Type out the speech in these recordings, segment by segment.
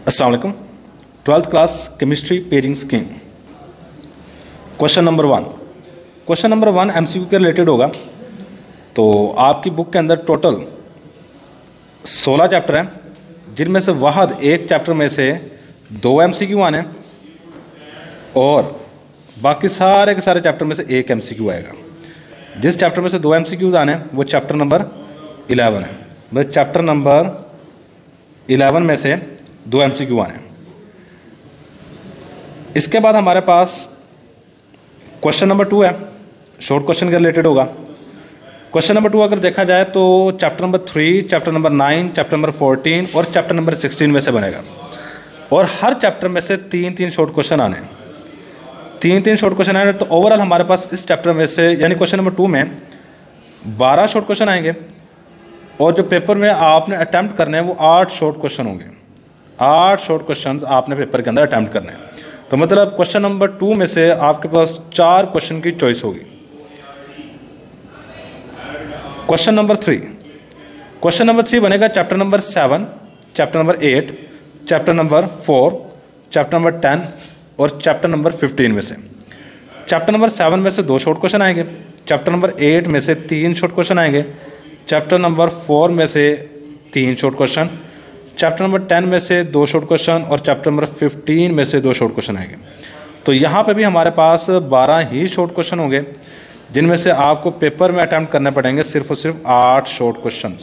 अस्सलाम वालेकुम। 12th class chemistry pairing scheme. Question number 1 MCQ के रिलेटेड होगा। तो आपकी बुक के अंदर टोटल 16 चैप्टर हैं, जिनमें से वाहद एक चैप्टर में से 2 MCQ आने और बाकी सारे के सारे चैप्टर में से एक MCQ आएगा। जिस चैप्टर में से 2 MCQs आने वो चैप्टर नंबर 11 है। मतलब चैप्टर नंबर 11 में से 2 MCQ आने। इसके बाद हमारे पास क्वेश्चन नंबर 2 है, शॉर्ट क्वेश्चन के रिलेटेड होगा। क्वेश्चन नंबर 2 अगर देखा जाए तो chapter number 3, chapter number 9, chapter number 14 और चैप्टर नंबर 16 में से बनेगा। और हर चैप्टर में से 3-3 शॉर्ट क्वेश्चन आने, 3-3 शॉर्ट क्वेश्चन आने। तो ओवरऑल हमारे पास इस चैप्टर में से यानी क्वेश्चन नंबर 2 में 12 शॉर्ट क्वेश्चन आएंगे और जो पेपर में आपने अटैम्प्ट करने हैं वो 8 शॉर्ट क्वेश्चन होंगे। 8 शॉर्ट क्वेश्चन आपने पेपर के अंदर अटैम्प्ट करने हैं। तो मतलब क्वेश्चन नंबर 2 में से आपके पास 4 क्वेश्चन की चॉइस होगी। क्वेश्चन नंबर 3 बनेगा chapter number 7, chapter number 8, chapter number 4, chapter number 10 और चैप्टर नंबर 15 में से। चैप्टर नंबर 7 में से 2 शॉर्ट क्वेश्चन आएंगे, चैप्टर नंबर 8 में से 3 शॉर्ट क्वेश्चन आएंगे, चैप्टर नंबर 4 में से 3 शॉर्ट क्वेश्चन, चैप्टर नंबर 10 में से 2 शॉर्ट क्वेश्चन और चैप्टर नंबर 15 में से 2 शॉर्ट क्वेश्चन आएंगे। तो यहाँ पे भी हमारे पास 12 ही शॉर्ट क्वेश्चन होंगे, जिनमें से आपको पेपर में अटैम्प्ट करने पड़ेंगे सिर्फ और सिर्फ 8 शॉर्ट क्वेश्चन।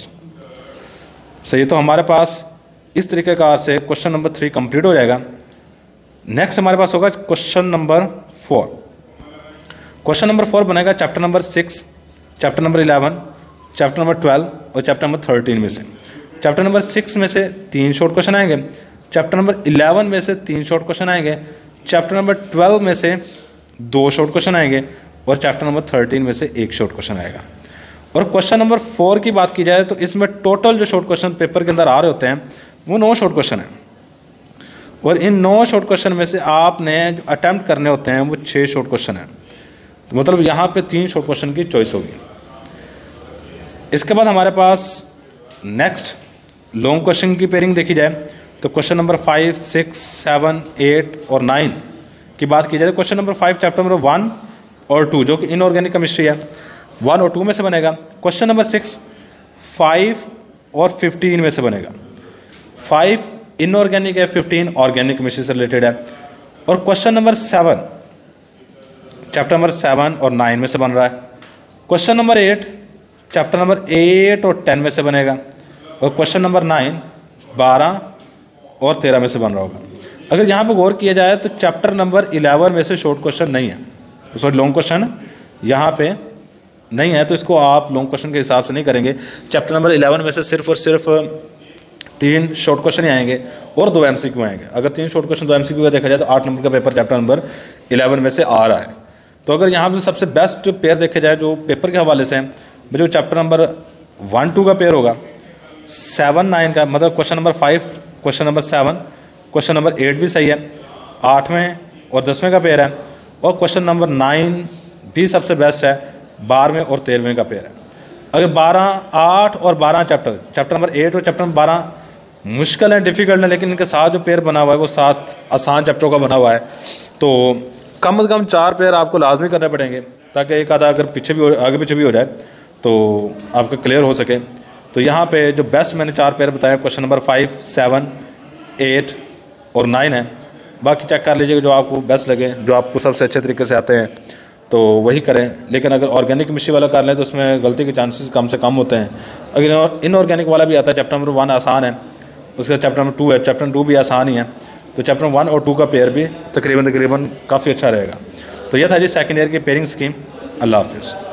सही, तो हमारे पास इस तरीक़ेकार से क्वेश्चन नंबर 3 कंप्लीट हो जाएगा। नेक्स्ट हमारे पास होगा क्वेश्चन नंबर 4। क्वेश्चन नंबर 4 बनेगा chapter number 6, chapter number 11, chapter number 12 और चैप्टर नंबर 13 में से। चैप्टर नंबर 6 में से 3 शॉर्ट क्वेश्चन आएंगे, चैप्टर नंबर 11 में से 3 शॉर्ट क्वेश्चन आएंगे, चैप्टर नंबर 12 में से 2 शॉर्ट क्वेश्चन आएंगे और चैप्टर नंबर 13 में से 1 शॉर्ट क्वेश्चन आएगा। और क्वेश्चन नंबर 4 की बात की जाए तो इसमें टोटल जो शॉर्ट क्वेश्चन पेपर के अंदर आ रहे होते हैं वो 9 शॉर्ट क्वेश्चन हैं। और इन 9 शॉर्ट क्वेश्चन में से आपने जो अटैम्प्ट करने होते हैं वो 6 शॉर्ट क्वेश्चन हैं। तो मतलब यहाँ पे 3 शॉर्ट क्वेश्चन की चॉइस होगी। इसके बाद हमारे पास नेक्स्ट लॉन्ग क्वेश्चन की पेयरिंग देखी जाए तो क्वेश्चन नंबर 5, 6, 7, 8 और 9 की बात की जाए तो क्वेश्चन नंबर 5 चैप्टर नंबर 1 और 2 जो कि इनऑर्गेनिक केमिस्ट्री है 1 और 2 में से बनेगा। क्वेश्चन नंबर 6 5 और 15 में से बनेगा। 5 इनऑर्गेनिक है, 15 ऑर्गेनिक केमिस्ट्री से रिलेटेड है। और क्वेश्चन नंबर 7 चैप्टर नंबर 7 और 9 में से बन रहा है। क्वेश्चन नंबर 8 चैप्टर नंबर 8 और 10 में से बनेगा। और क्वेश्चन नंबर 9 12 और 13 में से बन रहा होगा। अगर यहाँ पर गौर किया जाए तो चैप्टर नंबर 11 में से शॉर्ट क्वेश्चन नहीं है, तो सॉरी लॉन्ग क्वेश्चन यहाँ पे नहीं है, तो इसको आप लॉन्ग क्वेश्चन के हिसाब से नहीं करेंगे। चैप्टर नंबर 11 में से सिर्फ और सिर्फ 3 शॉर्ट क्वेश्चन ही आएंगे और 2 MCQ आएंगे। अगर 3 शॉर्ट क्वेश्चन 2 MCQ का देखा जाए तो 8 नंबर का पेपर चैप्टर नंबर 11 में से आ रहा है। तो अगर यहाँ पर सबसे बेस्ट पेयर देखे जाए जो पेपर के हवाले से जो चैप्टर नंबर 1-2 का पेयर होगा, 7-9 का, मतलब question number 5, question number 7, question number 8 भी सही है, 8वें और 10वें का पेयर है। और क्वेश्चन नंबर 9 भी सबसे बेस्ट है, 12वें और 13वें का पेयर है। अगर 8 और 12 चैप्टर नंबर 8 और चैप्टर नंबर 12 मुश्किल है, डिफ़िकल्ट है, लेकिन इनके साथ जो पेयर बना हुआ है वो 7 आसान चैप्टरों का बना हुआ है। तो कम से कम 4 पेयर आपको लाजमी करने पड़ेंगे ताकि एक आधा अगर आगे पीछे भी हो जाए तो आपका क्लियर हो सके। तो यहाँ पे जो बेस्ट मैंने 4 पेयर बताया क्वेश्चन नंबर 5, 7, 8 और 9 है। बाकी चेक कर लीजिएगा जो आपको बेस्ट लगे, जो आपको सबसे अच्छे तरीके से आते हैं तो वही करें। लेकिन अगर ऑर्गेनिक केमिस्ट्री वाला कर लें तो उसमें गलती के चांसेस कम से कम होते हैं। अगर इनऑर्गेनिक वाला भी आता है, चैप्टर नंबर 1 आसान है, उसका चैप्टर नंबर 2 है, चैप्टर नंबर 2 भी आसान ही है, तो चैप्टर 1 और 2 का पेयर भी तकरीबन काफ़ी अच्छा रहेगा। तो यह था जी सेकेंड ईयर की पेयरिंग स्कीम। अल्लाह हाफिज़।